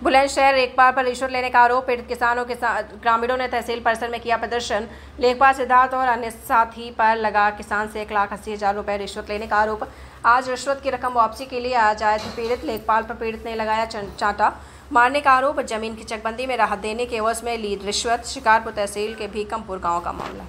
बुलंदशहर लेखपाल पर रिश्वत लेने का आरोप। पीड़ित किसानों के ग्रामीणों ने तहसील परिसर में किया प्रदर्शन। लेखपाल सिद्धार्थ और अन्य साथी पर लगा किसान से 1,80,000 रुपये रिश्वत लेने का आरोप। आज रिश्वत की रकम वापसी के लिए आज आए थे पीड़ित। लेखपाल पर पीड़ित ने लगाया चांटा मारने का आरोप। जमीन की चकबंदी में राहत देने के एवज में ली रिश्वत। शिकारपुर तहसील के भीकमपुर गाँव का मामला।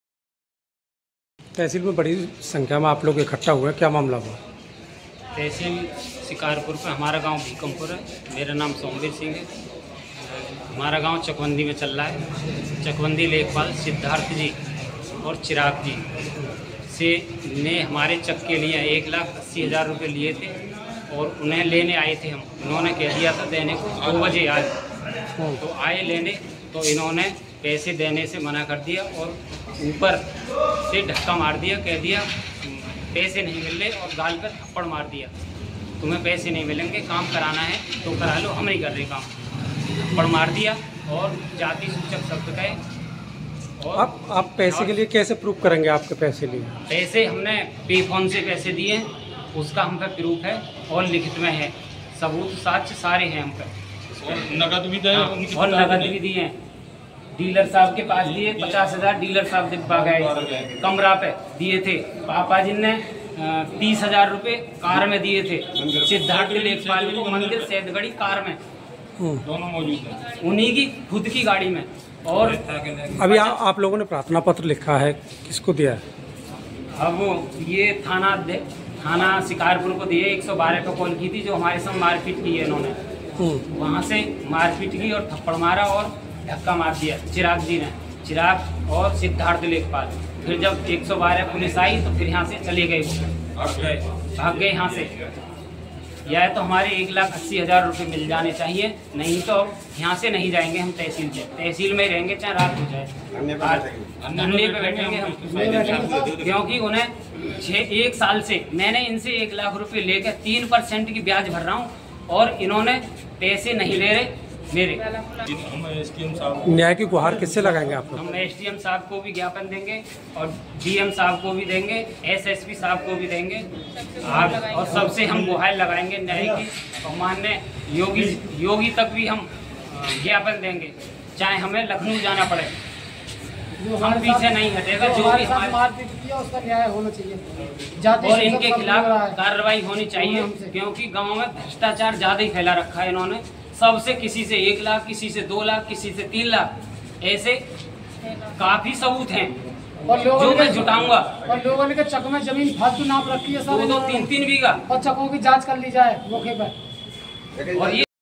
तहसील में बड़ी संख्या में आप लोग इकट्ठा हुए, क्या मामला हुआ? तहसील शिकारपुर पे हमारा गांव भीकमपुर है। मेरा नाम सोमवीर सिंह है। हमारा गांव चकबंदी में चल रहा है। चकबंदी लेखपाल सिद्धार्थ जी और चिराग जी से ने हमारे चक के लिए 1,80,000 रुपये लिए थे और उन्हें लेने आए थे हम। उन्होंने कह दिया था देने को 2 बजे आज, तो आए लेने, तो इन्होंने पैसे देने से मना कर दिया और ऊपर से धक्का मार दिया। कह दिया पैसे नहीं मिल रहे और गाल पर थप्पड़ मार दिया, तुम्हें पैसे नहीं मिलेंगे, काम कराना है तो करा लो, हम नहीं कर रहे काम। थप्पड़ मार दिया और जाति सूचक शब्द कहे। और आप पैसे के लिए कैसे प्रूफ करेंगे आपके पैसे लिए? पैसे हमने पे फोन से पैसे दिए, उसका हम पे प्रूफ है और लिखित में है, सबूत साक्ष्य सारे हैं हम पे। नगद भी दिए और नगद भी दिए। डीलर साहब के पास दिए 50,000, डीलर साहब दिखा गए कमरा पे दिए थे। पापा जी ने 30,000 रुपये कार में दिए थे। सिद्धार्थ लेखपाल को मंदिर सैदगढ़ी कार में दोनों मौजूद हैं, उन्हीं की खुद की गाड़ी में। और अभी आप लोगों ने प्रार्थना पत्र लिखा है, किसको दिया है? अब ये थाना शिकारपुर को दिए। 112 को कॉल की थी, जो हमारे साथ मारपीट की है इन्होंने। वहाँ से मारपीट की और थप्पड़ मारा और धक्का मार दिया चिराग जी ने, चिराग और सिद्धार्थ लेखपाल। फिर जब 112 पुलिस आई तो फिर यहाँ से चले गए, भाग गए यहाँ से। या तो हमारे 1,80,000 रुपये मिल जाने चाहिए, नहीं तो यहाँ से नहीं जाएंगे हम तहसील से। तहसील में ही रहेंगे, चाहे रात हो जाए, धरने पे बैठेंगे हम। क्योंकि उन्हें 1 साल से मैंने इनसे 1,00,000 रुपये लेकर 3% की ब्याज भर रहा हूँ और इन्होंने पैसे नहीं ले रहे मेरे। न्याय की गुहार किससे लगाएंगे आप लोग? हम SDM साहब को भी ज्ञापन देंगे और DM साहब को भी देंगे, SSP साहब को भी देंगे और सबसे हम गुहार लगाएंगे न्याय की। और माननीय योगी तक भी हम ज्ञापन देंगे, चाहे हमें लखनऊ जाना पड़े, हम पीछे नहीं हटेगा। जो भी उसका न्याय होना चाहिए और इनके खिलाफ कार्रवाई होनी चाहिए, क्योंकि गाँव में भ्रष्टाचार ज़्यादा ही फैला रखा है इन्होंने। सबसे किसी से 1 लाख, किसी से 2 लाख, किसी से 3 लाख, ऐसे काफी सबूत हैं जो मैं जुटाऊंगा। और लोगों ने चक में जमीन फालतू नाप रखी है, 2-2, 3-3 बीघा, और चकों की जांच कर ली जाए मौके पर। और ये